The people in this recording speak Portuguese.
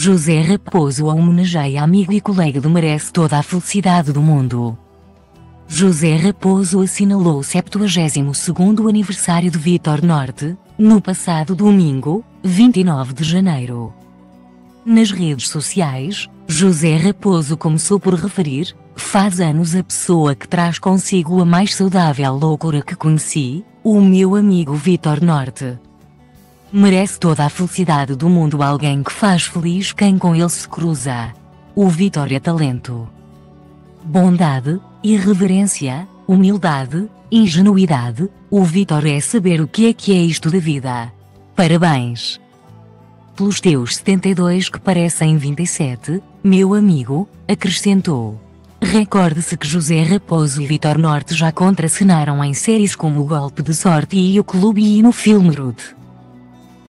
José Raposo homenageia amigo e colega do Merece Toda a Felicidade do Mundo. José Raposo assinalou o 72º aniversário de Vitor Norte, no passado domingo, 29 de janeiro. Nas redes sociais, José Raposo começou por referir: "Faz anos a pessoa que traz consigo a mais saudável loucura que conheci, o meu amigo Vitor Norte. Merece toda a felicidade do mundo alguém que faz feliz quem com ele se cruza. O Vitor é talento, bondade, irreverência, humildade, ingenuidade, o Vitor é saber o que é isto da vida. Parabéns pelos teus 72 que parecem 27, meu amigo", acrescentou. Recorde-se que José Raposo e Vitor Norte já contracenaram em séries como O Golpe de Sorte e O Clube e no filme Rude.